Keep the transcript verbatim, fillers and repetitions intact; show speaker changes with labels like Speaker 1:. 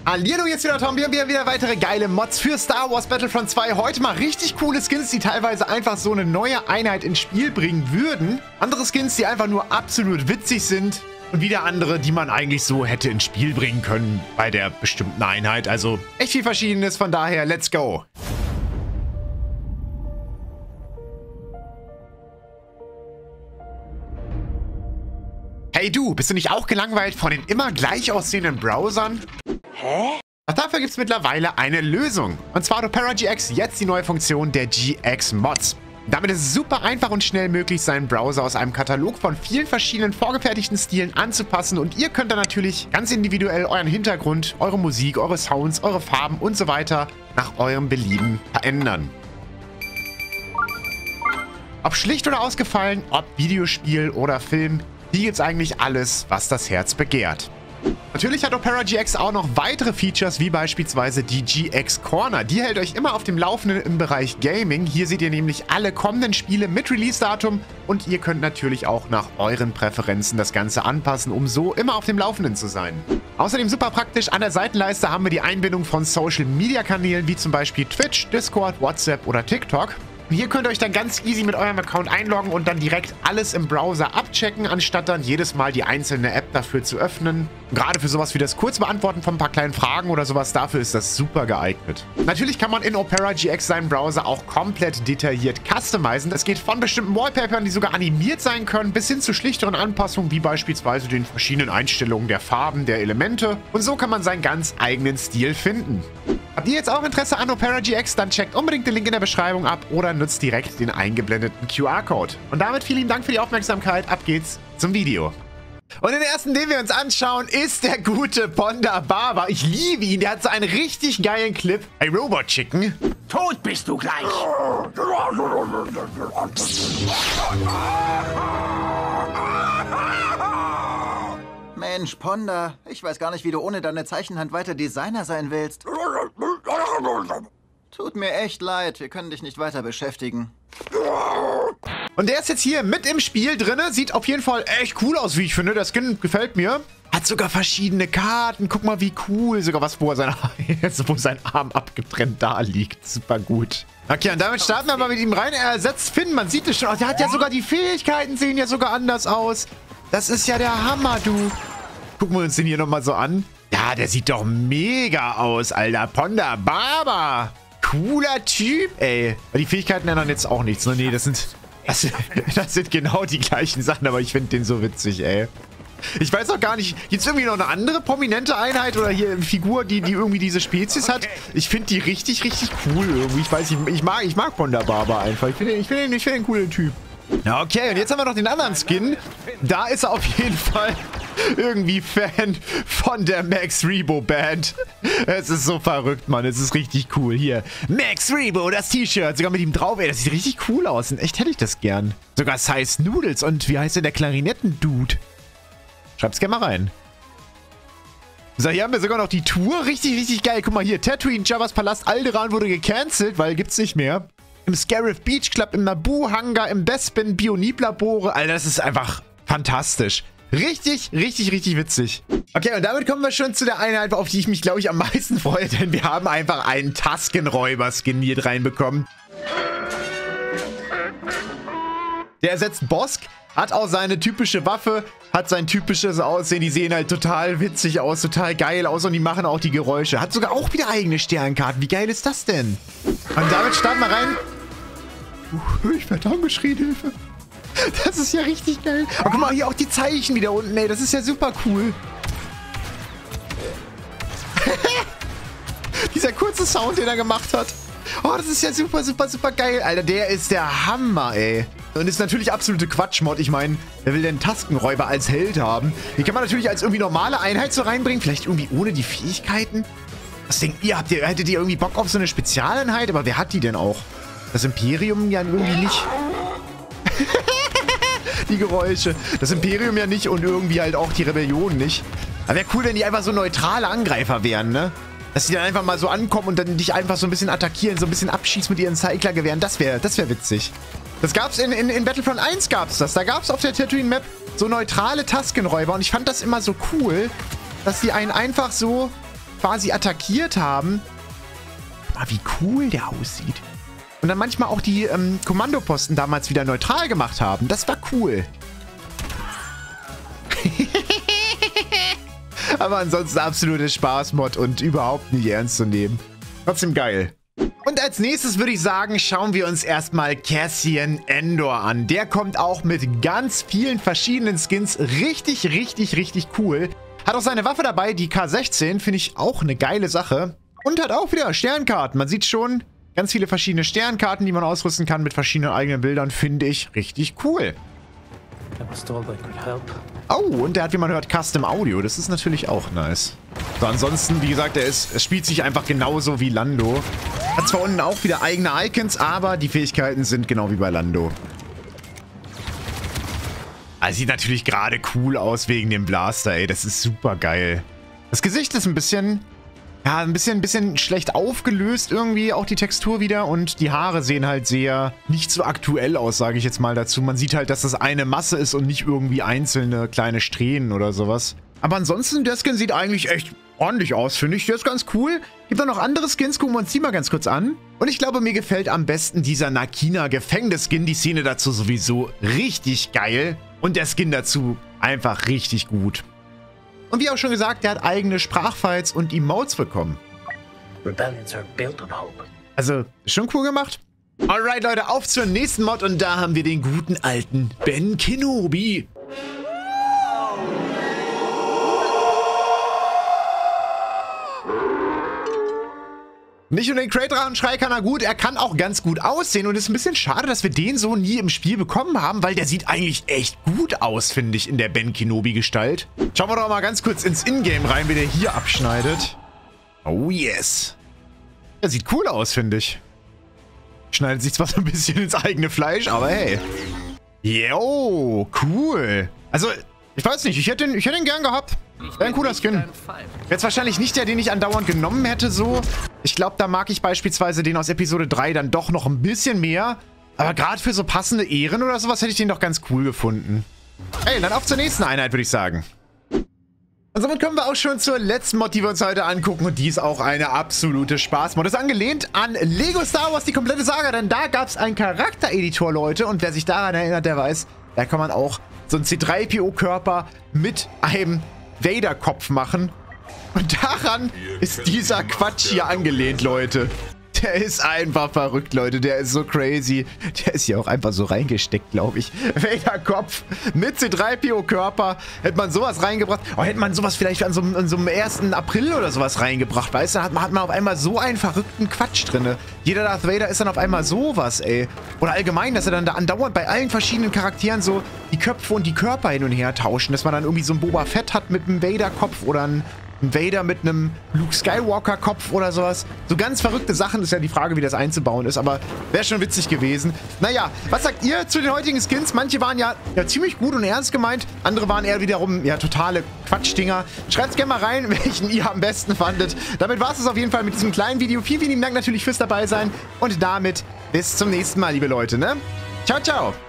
Speaker 1: Hallihallo, jetzt wieder Tom. Wir haben wieder, wieder weitere geile Mods für Star Wars Battlefront zwei. Heute mal richtig coole Skins, die teilweise einfach so eine neue Einheit ins Spiel bringen würden. Andere Skins, die einfach nur absolut witzig sind. Und wieder andere, die man eigentlich so hätte ins Spiel bringen können bei der bestimmten Einheit. Also echt viel Verschiedenes, von daher, let's go. Hey du, bist du nicht auch gelangweilt von den immer gleich aussehenden Browsern?
Speaker 2: Hä?
Speaker 1: Doch dafür gibt es mittlerweile eine Lösung. Und zwar hat Opera G X jetzt die neue Funktion der G X Mods. Damit ist es super einfach und schnell möglich, seinen Browser aus einem Katalog von vielen verschiedenen vorgefertigten Stilen anzupassen. Und ihr könnt dann natürlich ganz individuell euren Hintergrund, eure Musik, eure Sounds, eure Farben und so weiter nach eurem Belieben verändern. Ob schlicht oder ausgefallen, ob Videospiel oder Film, hier gibt's eigentlich alles, was das Herz begehrt. Natürlich hat Opera G X auch noch weitere Features, wie beispielsweise die G X Corner. Die hält euch immer auf dem Laufenden im Bereich Gaming. Hier seht ihr nämlich alle kommenden Spiele mit Release-Datum und ihr könnt natürlich auch nach euren Präferenzen das Ganze anpassen, um so immer auf dem Laufenden zu sein. Außerdem super praktisch, an der Seitenleiste haben wir die Einbindung von Social-Media-Kanälen, wie zum Beispiel Twitch, Discord, WhatsApp oder TikTok. Hier könnt ihr euch dann ganz easy mit eurem Account einloggen und dann direkt alles im Browser abchecken, anstatt dann jedes Mal die einzelne App dafür zu öffnen. Gerade für sowas wie das Kurzbeantworten von ein paar kleinen Fragen oder sowas, dafür ist das super geeignet. Natürlich kann man in Opera G X seinen Browser auch komplett detailliert customizen. Das geht von bestimmten Wallpapern, die sogar animiert sein können, bis hin zu schlichteren Anpassungen, wie beispielsweise den verschiedenen Einstellungen der Farben, der Elemente. Und so kann man seinen ganz eigenen Stil finden. Habt ihr jetzt auch Interesse an Opera G X, dann checkt unbedingt den Link in der Beschreibung ab oder nutzt direkt den eingeblendeten Q R-Code. Und damit vielen Dank für die Aufmerksamkeit. Ab geht's zum Video. Und den ersten, den wir uns anschauen, ist der gute Ponda Baba. Ich liebe ihn, der hat so einen richtig geilen Clip. Hey, Robot Chicken.
Speaker 2: Tot bist du gleich!
Speaker 3: Mensch, Ponda, ich weiß gar nicht, wie du ohne deine Zeichenhand weiter Designer sein willst. Tut mir echt leid, wir können dich nicht weiter beschäftigen.
Speaker 1: Und der ist jetzt hier mit im Spiel drin. Sieht auf jeden Fall echt cool aus, wie ich finde. Der Skin gefällt mir. Hat sogar verschiedene Karten. Guck mal, wie cool. Sogar was, wo, er sein, wo sein Arm abgetrennt da liegt. Super gut. Okay, und damit starten wir mal mit ihm rein. Er ersetzt Finn. Man sieht es schon. Oh, der hat ja sogar die Fähigkeiten, sehen ja sogar anders aus. Das ist ja der Hammer, du. Gucken wir uns den hier nochmal so an. Ja, der sieht doch mega aus, Alter. Ponda Baba. Cooler Typ, ey. Aber die Fähigkeiten ändern jetzt auch nichts. Nee, das sind, das, das sind genau die gleichen Sachen, aber ich finde den so witzig, ey. Ich weiß auch gar nicht, gibt es irgendwie noch eine andere prominente Einheit oder hier eine Figur, die, die irgendwie diese Spezies hat? Ich finde die richtig, richtig cool irgendwie. Ich weiß, ich, ich mag, ich mag Ponda Baba einfach. Ich finde ich find, ich find einen coolen Typ. Ja, okay, und jetzt haben wir noch den anderen Skin. Da ist er auf jeden Fall irgendwie Fan von der Max Rebo Band. Es ist so verrückt, Mann. Es ist richtig cool. Hier, Max Rebo, das T-Shirt. Sogar mit ihm drauf. Ey, das sieht richtig cool aus. Und echt hätte ich das gern. Sogar Size Noodles. Und wie heißt denn der Klarinetten-Dude? Schreibt's gerne mal rein. So, hier haben wir sogar noch die Tour. Richtig, richtig geil. Guck mal hier. Tatooine, Jabba's Palast Alderaan wurde gecancelt, weil gibt's nicht mehr. Im Scarif Beach Club, im Naboo-Hangar, im Bespin, Bionib-Labore. Alter, das ist einfach fantastisch. Richtig, richtig, richtig witzig. Okay, und damit kommen wir schon zu der Einheit, auf die ich mich, glaube ich, am meisten freue. Denn wir haben einfach einen Tusken-Räuber-Skin hier reinbekommen. Der ersetzt Bosk, hat auch seine typische Waffe, hat sein typisches Aussehen. Die sehen halt total witzig aus, total geil aus und die machen auch die Geräusche. Hat sogar auch wieder eigene Sternkarten. Wie geil ist das denn? Und damit starten wir rein. Uh, ich werde angeschrien, Hilfe. Das ist ja richtig geil. Aber guck mal, hier auch die Zeichen wieder unten, ey. Das ist ja super cool. Dieser kurze Sound, den er gemacht hat. Oh, das ist ja super, super, super geil. Alter, der ist der Hammer, ey. Und ist natürlich absolute Quatschmod. Ich meine, wer will denn Taskenräuber als Held haben? Die kann man natürlich als irgendwie normale Einheit so reinbringen. Vielleicht irgendwie ohne die Fähigkeiten. Was denkt ihr? Habt ihr, hättet ihr irgendwie Bock auf so eine Spezialeinheit? Aber wer hat die denn auch? Das Imperium ja irgendwie nicht. Die Geräusche. Das Imperium ja nicht und irgendwie halt auch die Rebellion nicht. Aber wäre cool, wenn die einfach so neutrale Angreifer wären, ne? Dass die dann einfach mal so ankommen und dann dich einfach so ein bisschen attackieren, so ein bisschen abschießen mit ihren Cycler-Gewehren. Das wäre das wär witzig. Das gab's in, in, in Battlefront eins gab's das. Da gab's auf der Tatooine-Map so neutrale Taskenräuber und ich fand das immer so cool, dass die einen einfach so quasi attackiert haben. Guck mal, wie cool der aussieht. Und dann manchmal auch die ähm, Kommandoposten damals wieder neutral gemacht haben. Das war cool. Aber ansonsten absolute Spaßmod und überhaupt nicht ernst zu nehmen. Trotzdem geil. Und als nächstes würde ich sagen, schauen wir uns erstmal Cassian Andor an. Der kommt auch mit ganz vielen verschiedenen Skins. Richtig, richtig, richtig cool. Hat auch seine Waffe dabei, die K sechzehn. Finde ich auch eine geile Sache. Und hat auch wieder Sternkarten. Man sieht schon ganz viele verschiedene Sternkarten, die man ausrüsten kann mit verschiedenen eigenen Bildern. Finde ich richtig cool. Oh, und der hat, wie man hört, Custom Audio. Das ist natürlich auch nice. So, ansonsten, wie gesagt, er, ist, er spielt sich einfach genauso wie Lando. Hat zwar unten auch wieder eigene Icons, aber die Fähigkeiten sind genau wie bei Lando. Also sieht natürlich gerade cool aus wegen dem Blaster, ey. Das ist super geil. Das Gesicht ist ein bisschen... Ja, ein bisschen, ein bisschen schlecht aufgelöst irgendwie, auch die Textur wieder. Und die Haare sehen halt sehr nicht so aktuell aus, sage ich jetzt mal dazu. Man sieht halt, dass das eine Masse ist und nicht irgendwie einzelne kleine Strähnen oder sowas. Aber ansonsten, der Skin sieht eigentlich echt ordentlich aus, finde ich. Der ist ganz cool. Gibt auch noch andere Skins, gucken wir uns die mal ganz kurz an. Und ich glaube, mir gefällt am besten dieser Narkina-Gefängnis-Skin. Die Szene dazu sowieso richtig geil. Und der Skin dazu einfach richtig gut. Und wie auch schon gesagt, der hat eigene Sprachfiles und Emotes bekommen.
Speaker 2: Rebellions are built on hope.
Speaker 1: Also, schon cool gemacht. Alright, Leute, auf zur nächsten Mod. Und da haben wir den guten alten Ben Kenobi. Nicht nur den Krayt-Drachenschrei kann er gut, er kann auch ganz gut aussehen. Und es ist ein bisschen schade, dass wir den so nie im Spiel bekommen haben, weil der sieht eigentlich echt gut aus, finde ich, in der Ben Kenobi-Gestalt. Schauen wir doch mal ganz kurz ins Ingame rein, wie der hier abschneidet. Oh yes. Der sieht cool aus, finde ich. Schneidet sich zwar so ein bisschen ins eigene Fleisch, aber hey. Yo, cool. Also, ich weiß nicht, ich hätte ihn, ich hätte ihn gern gehabt. Wäre ein cooler Skin. Jetzt wahrscheinlich nicht der, den ich andauernd genommen hätte, so. Ich glaube, da mag ich beispielsweise den aus Episode drei dann doch noch ein bisschen mehr. Aber gerade für so passende Ehren oder sowas hätte ich den doch ganz cool gefunden. Hey, dann auf zur nächsten Einheit, würde ich sagen. Und somit kommen wir auch schon zur letzten Mod, die wir uns heute angucken. Und die ist auch eine absolute Spaßmod. Das ist angelehnt an Lego Star Wars, die komplette Saga. Denn da gab es einen Charaktereditor, Leute. Und wer sich daran erinnert, der weiß, da kann man auch so einen C drei P O-Körper mit einem Vader-Kopf machen. Und daran ist dieser Quatsch hier angelehnt, Leute. Der ist einfach verrückt, Leute. Der ist so crazy. Der ist hier auch einfach so reingesteckt, glaube ich. Vader-Kopf mit C drei P O-Körper. Hätte man sowas reingebracht. Oh, hätte man sowas vielleicht an so, an so einem ersten April oder sowas reingebracht, weißt du? Hat man, hat man auf einmal so einen verrückten Quatsch drin. Jeder Darth Vader ist dann auf einmal sowas, ey. Oder allgemein, dass er dann da andauernd bei allen verschiedenen Charakteren so die Köpfe und die Körper hin und her tauschen. Dass man dann irgendwie so einen Boba Fett hat mit einem Vader-Kopf oder einen Ein Vader mit einem Luke Skywalker-Kopf oder sowas. So ganz verrückte Sachen. Ist ja die Frage, wie das einzubauen ist. Aber wäre schon witzig gewesen. Naja, was sagt ihr zu den heutigen Skins? Manche waren ja, ja ziemlich gut und ernst gemeint. Andere waren eher wiederum ja totale Quatschdinger. Schreibt gerne mal rein, welchen ihr am besten fandet. Damit war es auf jeden Fall mit diesem kleinen Video. Vielen, vielen Dank natürlich fürs dabei sein. Und damit bis zum nächsten Mal, liebe Leute. Ne? Ciao, ciao.